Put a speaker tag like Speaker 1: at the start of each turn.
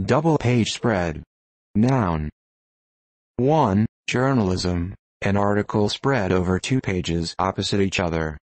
Speaker 1: Double page spread. Noun. 1. Journalism. An article spread over 2 pages opposite each other.